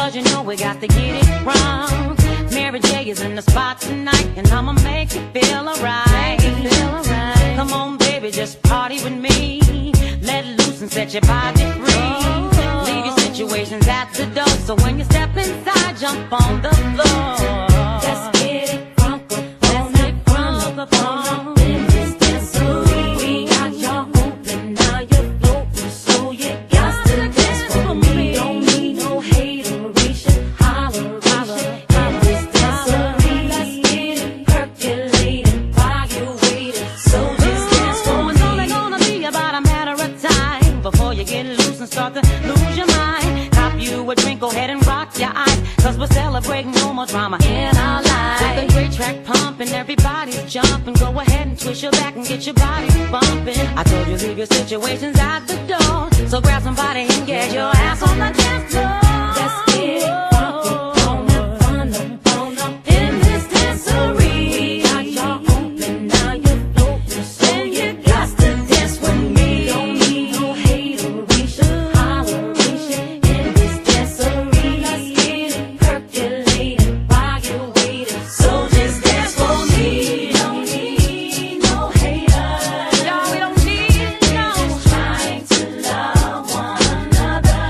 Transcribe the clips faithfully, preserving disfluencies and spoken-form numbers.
cause you know we got to get it wrong. Mary J is in the spot tonight, and I'ma make you feel alright. Right. Come on, baby, just party with me. Let loose and set your body free. Oh. Leave your situations at the door, so when you step inside, jump on the floor. Let's get it crunk up, let's get crunk up on in this dancery. We got y'all open, now you're floating, so you got to dance for me. Don't need no hateration, holleration in this dancery. Let's get it percolating while you're waiting, so just dance for me. It's only gonna be about a matter of time before you get loose and start to lose your mind. Cop you a drink, go ahead and rock your eyes, cause we're celebrating no more drama in our lives. With a great track pumping, everybody's jumping. Go ahead and twist your back and get your body bumping. I told you leave your situations at the door, so grab somebody and get your ass on the dance floor. Let's get it bumping, on up, on up, on up in this dancery. We got y'all open, now you're floating, so you got to dance with me. Don't need no hateration, holleration in this dancery. Let's get it percolating while you're waiting, so just dance for me. Don't need no haters, no, we don't need no. Just trying to love one another.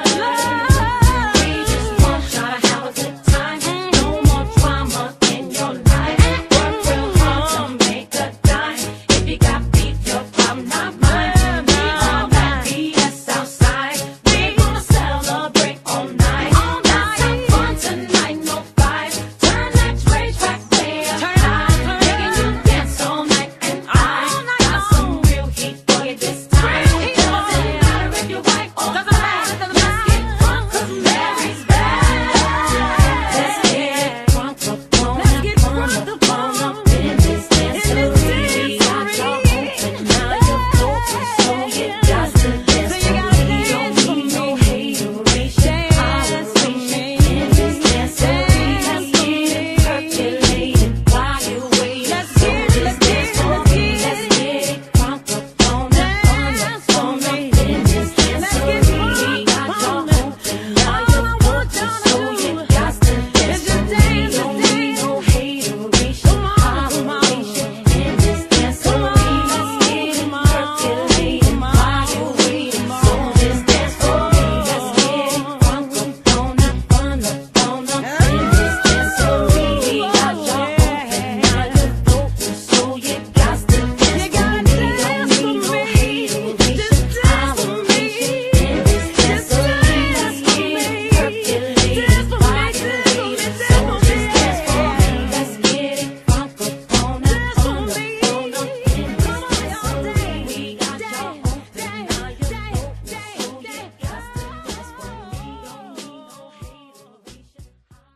Love. We just want y'all to have a good time. No more drama in your life. Work real hard to make a dime. If you got beef, your problem, not mine. We all got B S outside. We gonna celebrate all night. Let's have fun tonight, no fights. Turn that rage back there. I'm making you dance all night, and I got some real heat for you this time. It doesn't matter if you're white or black. Let's get drunk 'cause Mary's back. Let's get drunk up on up, on up, on up in this dancery. We got y'all open, now you're floating, so you got to dance for me. Don't need no hateration, holleration in this dancery. Let's get it percolating while you're waiting, so just dance for me. Let's get it crunk up on up, on up, on up in this dancery. We got y'all open, now you're floating, so you got to dance for me. Don't need no hateration, holleration in this dancery. Let's get it percolating while you're waiting, so just dance for me. Let's get it crunk up on up, on up, on up in this dancery. We got y'all open, now you're floating, so you got to dance for me. Don't need no hateration, holleration in this dancery. Let's get it percolating while you're waiting, so just dance for me. Let's get it crunk up on up, on up, on up in this dancery. We got y'all open, now you're floating, so you got to dance for me. Don't need no hateration.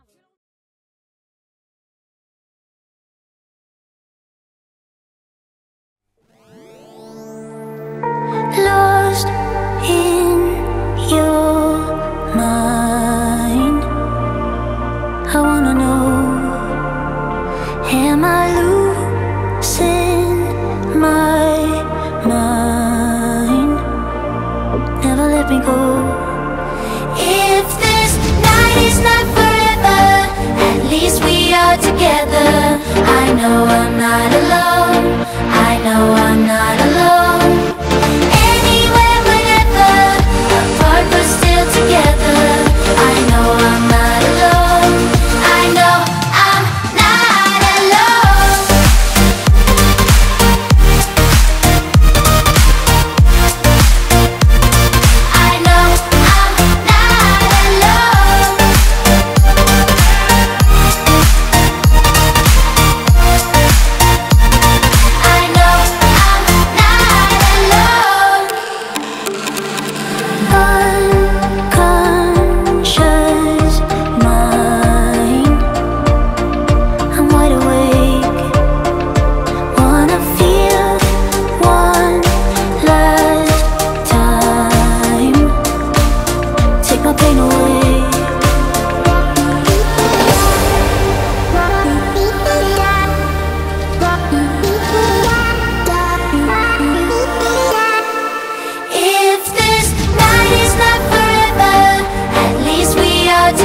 Lost in your mind, I wanna know, am I losing my mind? Never let me go. If this night is not forever, at least we are together. I know I'm not alone, I know I'm not alone. Anywhere, whenever, apart but still together. I know I'm not alone, I know I'm not alone. I know I'm not alone.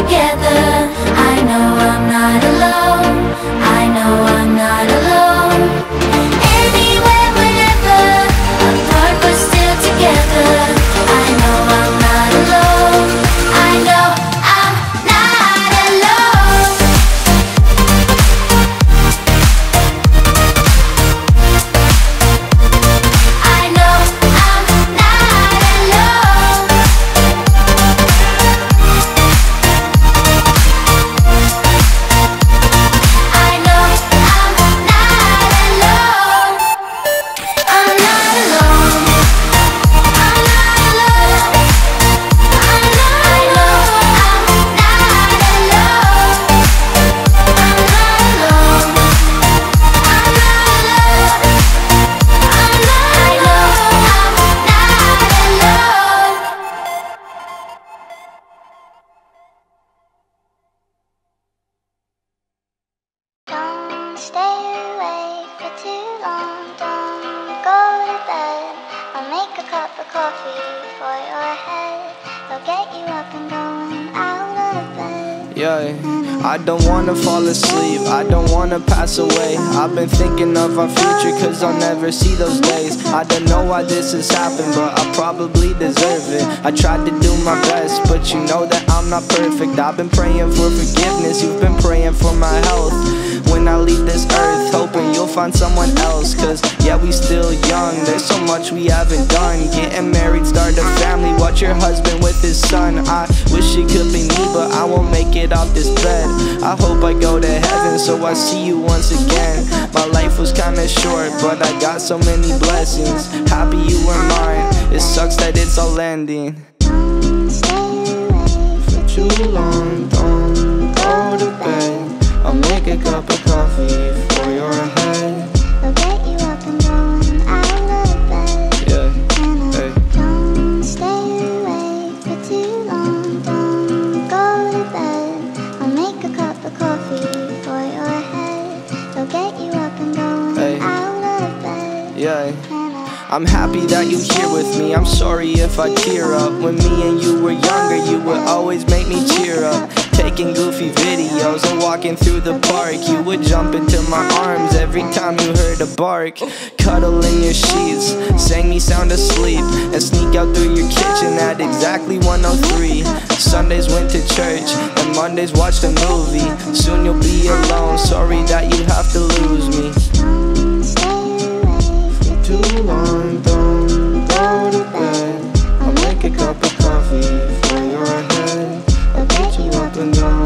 together. I know I'm not alone. I know I'm not alone. Anywhere, whenever, apart but still together. I know I'm not alone. I know I'm not alone. I know I'm not alone. I know I'm not alone. I'm not alone. I'm not alone. I know I'm not alone. I'm not alone. I'm not alone. I'm not, I know I'm not alone. Don't stay awake for too long. Don't go to bed. I'll make a cup of coffee for your head. I'll get you up and going out of bed. Yeah, I don't wanna fall asleep, I don't wanna pass away. I've been thinking of our future cause I'll never see those days. I don't know why this has happened, but I probably deserve it. I tried to do my best, but you know that I'm not perfect. I've been praying for forgiveness, you've been praying for my health. When I leave this earth, hoping you'll find someone else. Cause yeah, we still young, there's so much we haven't done. Getting married, start a family, watch your husband with his son. I wish it could be me, but I won't make it off this bed. I hope I go to heaven, so I see you once again. My life was kinda short, but I got so many blessings. Happy you were mine, it sucks that it's all ending. Don't stay awake For too long, don't go to bed. I'll make a cup of coffee for your head. I'll get you up and going out of bed. Yeah, And I hey. don't stay awake for too long. Don't go to bed. I'll make a cup of coffee for your head. I'll get you up and going Hey. out of bed. Yeah, And I I'm happy that you're here with me. I'm sorry if I tear up. When me and you were younger, you would always make me cheer up. Taking goofy videos and walking through the park. You would jump into my arms every time you heard a bark. Cuddle in your sheets, sang me sound asleep, and sneak out through your kitchen at exactly one oh three. Sundays went to church, and Mondays watched a movie. Soon you'll be alone, sorry that you have to lose me. don't stay awake for Too long, don't go to bed. I'll make a cup of coffee for your head. I'll get you up and down.